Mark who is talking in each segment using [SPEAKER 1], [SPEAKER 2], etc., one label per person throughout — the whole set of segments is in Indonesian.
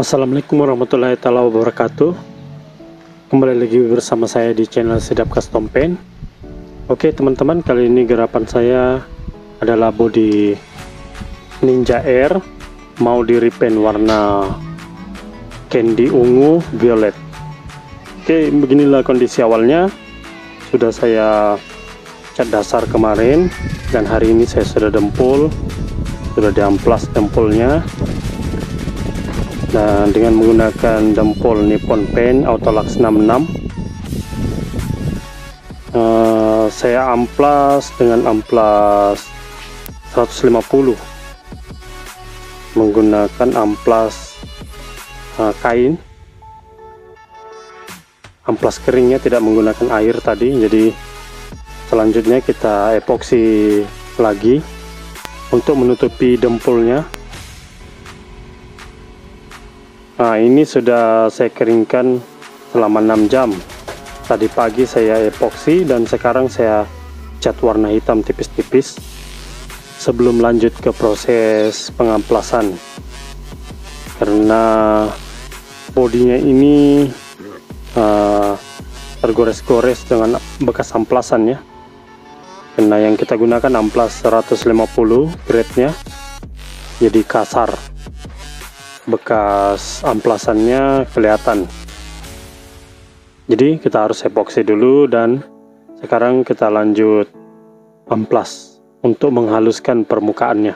[SPEAKER 1] Assalamualaikum warahmatullahi wabarakatuh. Kembali lagi bersama saya di channel Sedap Custom Paint. Oke teman-teman, kali ini garapan saya adalah body Ninja Air, mau di repaint warna candy ungu violet. Oke, beginilah kondisi awalnya. Sudah saya cat dasar kemarin, dan hari ini saya sudah dempul, sudah diamplas dempulnya. Nah, dengan menggunakan dempul Nippon Paint Autolux 66, saya amplas dengan amplas 150 menggunakan amplas kain, amplas keringnya, tidak menggunakan air tadi. Jadi selanjutnya kita epoksi lagi untuk menutupi dempulnya. Nah, ini sudah saya keringkan selama 6 jam. Tadi pagi saya epoksi dan sekarang saya cat warna hitam tipis-tipis sebelum lanjut ke proses pengamplasan. Karena bodinya ini tergores-gores dengan bekas amplasan ya. Karena yang kita gunakan amplas 150 grade-nya, jadi kasar. Bekas amplasannya kelihatan. Jadi kita harus epoksi dulu, dan sekarang kita lanjut amplas untuk menghaluskan permukaannya.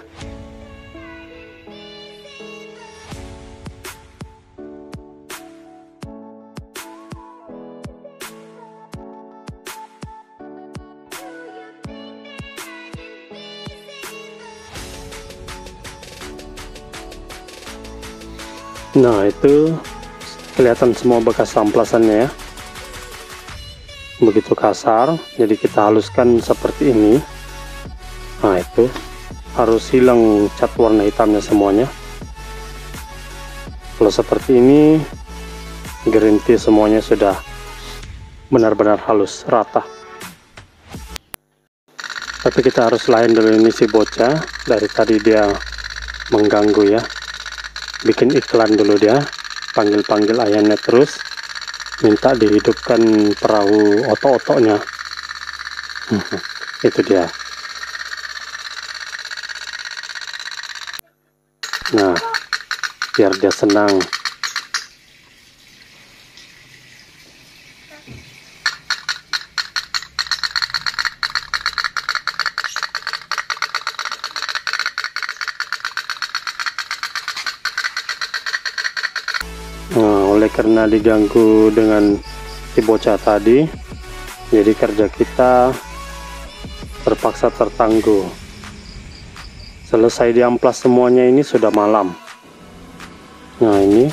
[SPEAKER 1] Nah, itu kelihatan semua bekas amplasannya ya, begitu kasar. Jadi kita haluskan seperti ini. Nah, itu harus hilang cat warna hitamnya semuanya. Kalau seperti ini, garanti semuanya sudah benar-benar halus, rata. Tapi kita harus lain dulu, ini si bocah dari tadi dia mengganggu ya. Bikin iklan dulu dia, panggil-panggil ayahnya terus, minta dihidupkan perahu otok-otoknya. Itu dia. Nah, biar dia senang. Nah, oleh karena diganggu dengan si bocah tadi, jadi kerja kita terpaksa tertangguh. Selesai diamplas semuanya ini sudah malam. Nah, ini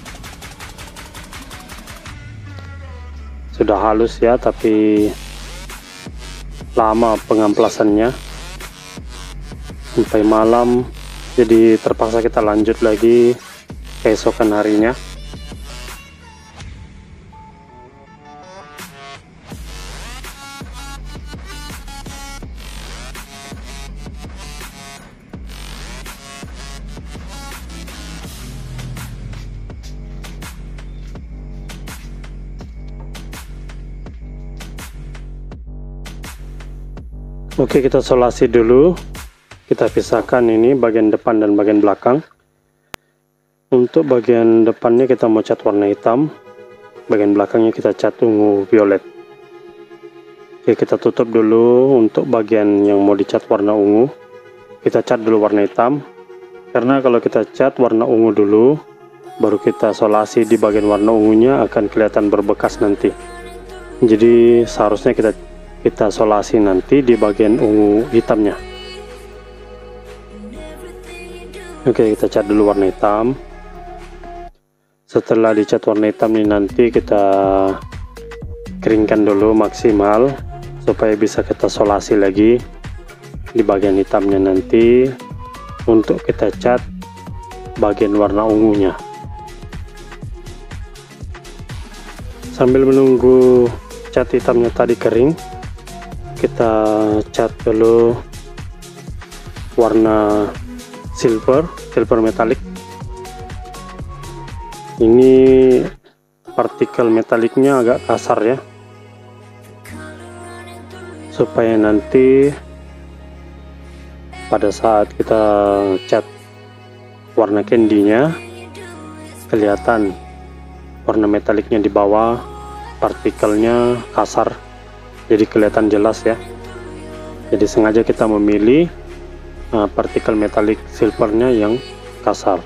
[SPEAKER 1] sudah halus ya, tapi lama pengamplasannya sampai malam. Jadi terpaksa kita lanjut lagi keesokan harinya. Oke, kita solasi dulu. Kita pisahkan ini bagian depan dan bagian belakang. Untuk bagian depannya kita mau cat warna hitam, bagian belakangnya kita cat ungu violet. Oke, kita tutup dulu. Untuk bagian yang mau dicat warna ungu, kita cat dulu warna hitam. Karena kalau kita cat warna ungu dulu, baru kita solasi di bagian warna ungunya, akan kelihatan berbekas nanti. Jadi seharusnya kita solasi nanti di bagian ungu hitamnya. Oke, kita cat dulu warna hitam. Setelah dicat warna hitam ini, nanti kita keringkan dulu maksimal supaya bisa kita solasi lagi di bagian hitamnya nanti untuk kita cat bagian warna ungunya. Sambil menunggu cat hitamnya tadi kering, kita cat dulu warna silver metallic. Ini partikel metaliknya agak kasar ya, supaya nanti pada saat kita cat warna candy-nya kelihatan warna metaliknya di bawah, partikelnya kasar, jadi kelihatan jelas ya. Jadi sengaja kita memilih partikel metalik silvernya yang kasar.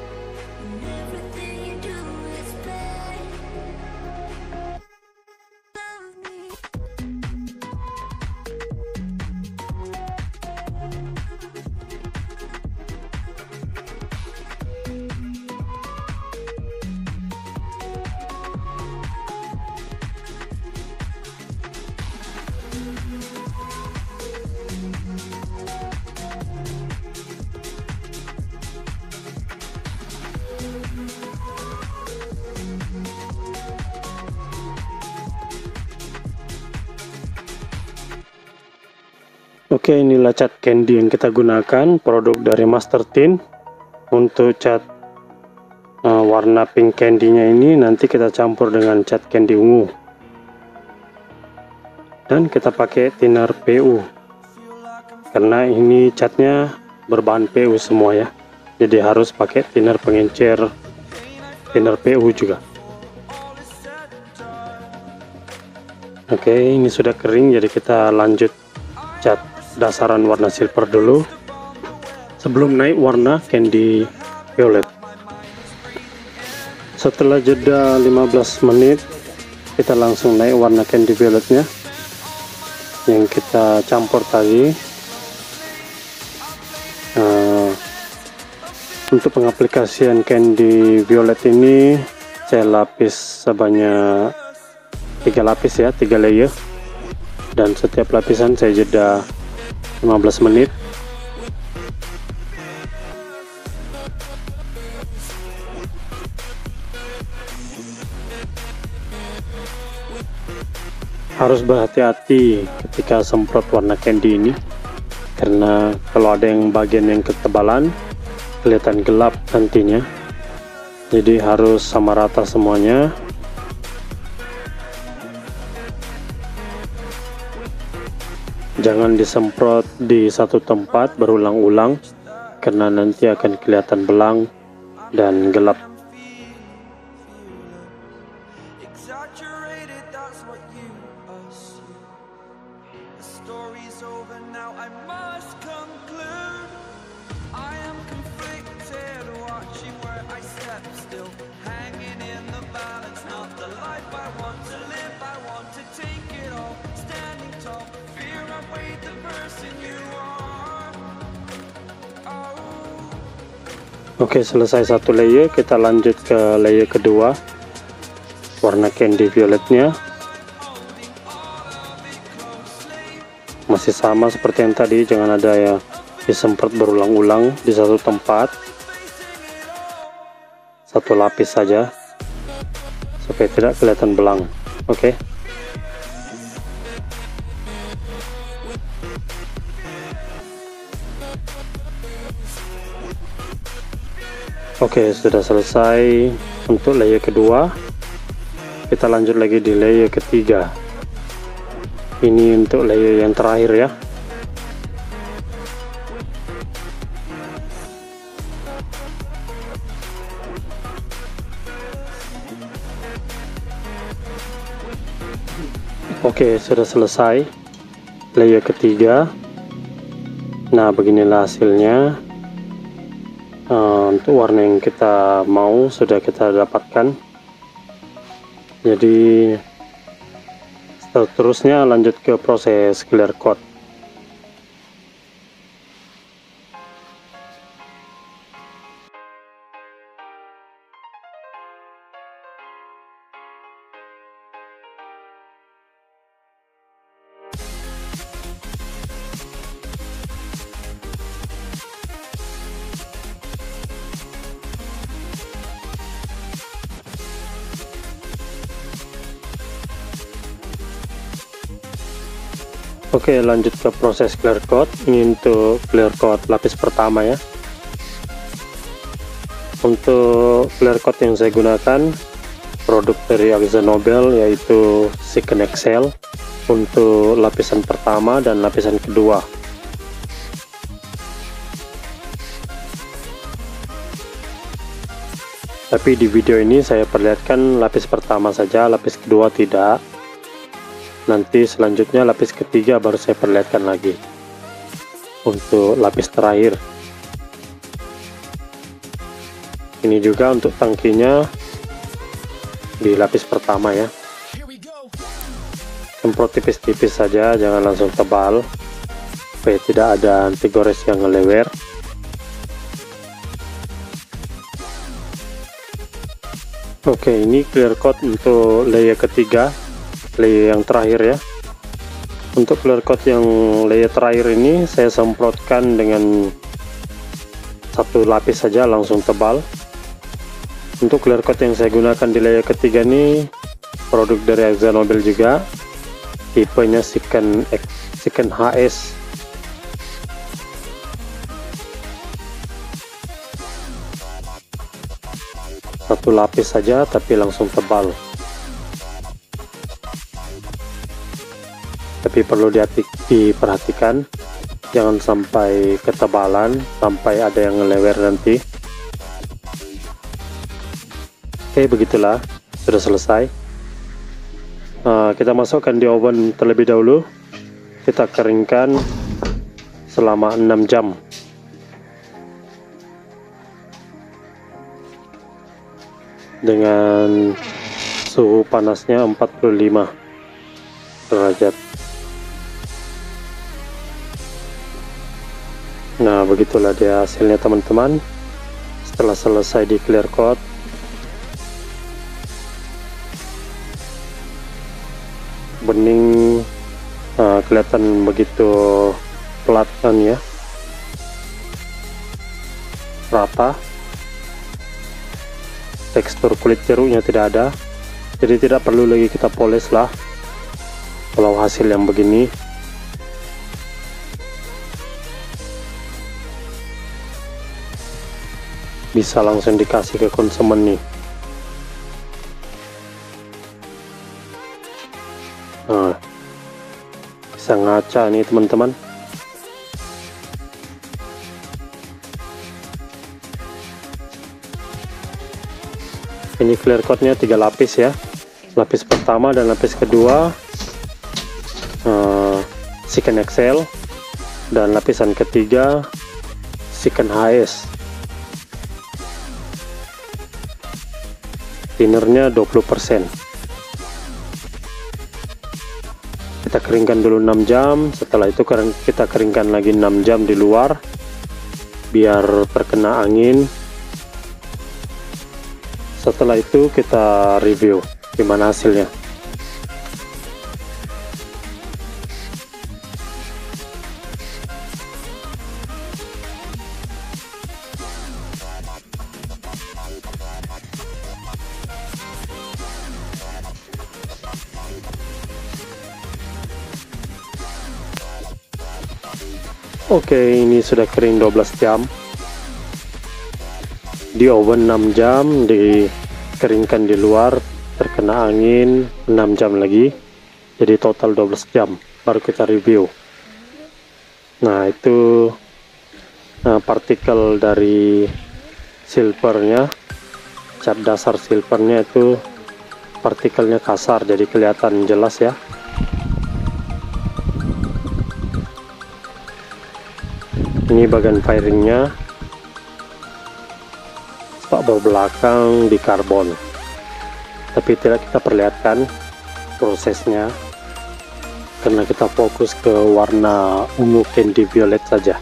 [SPEAKER 1] Oke, inilah cat candy yang kita gunakan, produk dari Master Tint. Untuk cat warna pink candy-nya ini nanti kita campur dengan cat candy ungu, dan kita pakai thinner PU karena ini catnya berbahan PU semua ya, jadi harus pakai thinner pengencer, thinner PU juga. Oke, ini sudah kering, jadi kita lanjut cat dasaran warna silver dulu sebelum naik warna candy violet. Setelah jeda 15 menit kita langsung naik warna candy violetnya yang kita campur tadi. Untuk pengaplikasian candy violet ini saya lapis sebanyak 3 lapis ya, 3 layer, dan setiap lapisan saya jeda 15 menit. Harus berhati-hati ketika semprot warna candy ini, karena kalau ada yang bagian yang ketebalan kelihatan gelap nantinya, jadi harus sama rata semuanya. Jangan disemprot di satu tempat berulang-ulang, karena nanti akan kelihatan belang dan gelap. Oke, selesai satu layer, kita lanjut ke layer kedua, warna candy violetnya masih sama seperti yang tadi, jangan ada ya disemprot berulang-ulang di satu tempat, satu lapis saja supaya tidak kelihatan belang. Oke. Oke, sudah selesai untuk layer kedua. Kita lanjut lagi di layer ketiga. Ini untuk layer yang terakhir ya. Oke, sudah selesai layer ketiga. Nah, beginilah hasilnya. Untuk warna yang kita mau sudah kita dapatkan. Jadi seterusnya lanjut ke proses clear coat. Oke, lanjut ke proses clear coat. Ini untuk clear coat lapis pertama ya. Untuk clear coat yang saya gunakan produk dari AkzoNobel, yaitu Second Excel untuk lapisan pertama dan lapisan kedua. Tapi di video ini saya perlihatkan lapis pertama saja, lapis kedua tidak. Nanti selanjutnya lapis ketiga baru saya perlihatkan lagi untuk lapis terakhir. Ini juga untuk tangkinya di lapis pertama ya. Semprot tipis-tipis saja, jangan langsung tebal supaya tidak ada anti gores yang ngelewer. Oke, ini clear coat untuk layer ketiga, layer yang terakhir ya. Untuk clear coat yang layer terakhir ini saya semprotkan dengan satu lapis saja, langsung tebal. Untuk clear coat yang saya gunakan di layer ketiga ini produk dari AkzoNobel juga, tipenya Second HS. Satu lapis saja tapi langsung tebal. Tapi perlu diperhatikan, jangan sampai ketebalan sampai ada yang ngelewer nanti. Oke, begitulah, sudah selesai. Kita masukkan di oven terlebih dahulu, kita keringkan selama 6 jam dengan suhu panasnya 45 derajat. Nah, begitulah dia hasilnya teman-teman setelah selesai di clear coat. Bening, kelihatan begitu pelat kan ya, rata, tekstur kulit jeruknya tidak ada, jadi tidak perlu lagi kita poles lah kalau hasil yang begini. Bisa langsung dikasih ke konsumen nih. Nah, bisa ngaca nih teman-teman. Ini clear coatnya 3 lapis ya, lapis pertama dan lapis kedua Second Excel, dan lapisan ketiga Second HS. Thinnernya 20%. Kita keringkan dulu 6 jam, setelah itu kita keringkan lagi 6 jam di luar biar terkena angin. Setelah itu kita review gimana hasilnya. Oke, ini sudah kering 12 jam. Di oven 6 jam, dikeringkan di luar, terkena angin 6 jam lagi. Jadi total 12 jam baru kita review. Nah, itu partikel dari silvernya, cat dasar silvernya itu partikelnya kasar, jadi kelihatan jelas ya. Ini bagian firingnya, spakbor belakang di karbon, tapi tidak kita perlihatkan prosesnya karena kita fokus ke warna ungu candy violet saja.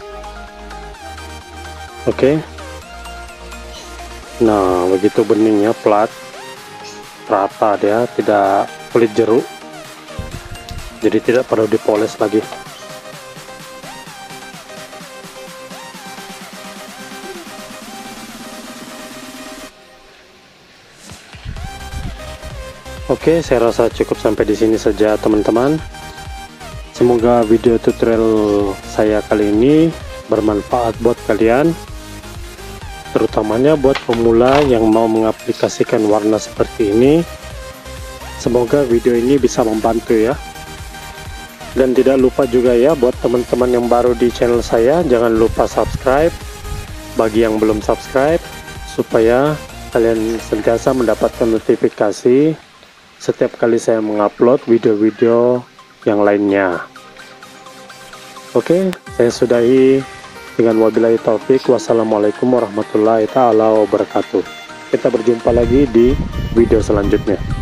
[SPEAKER 1] Oke. Nah, begitu beningnya, plat, rata dia, tidak kulit jeruk, jadi tidak perlu dipoles lagi. Oke, saya rasa cukup sampai di sini saja teman-teman. Semoga video tutorial saya kali ini bermanfaat buat kalian. terutamanya buat pemula yang mau mengaplikasikan warna seperti ini. Semoga video ini bisa membantu ya. Dan tidak lupa juga ya, buat teman-teman yang baru di channel saya, jangan lupa subscribe bagi yang belum subscribe, supaya kalian sentiasa mendapatkan notifikasi setiap kali saya mengupload video-video yang lainnya. Oke, saya sudahi dengan wabillahi taufik. Wassalamualaikum warahmatullahi taala wabarakatuh. Kita berjumpa lagi di video selanjutnya.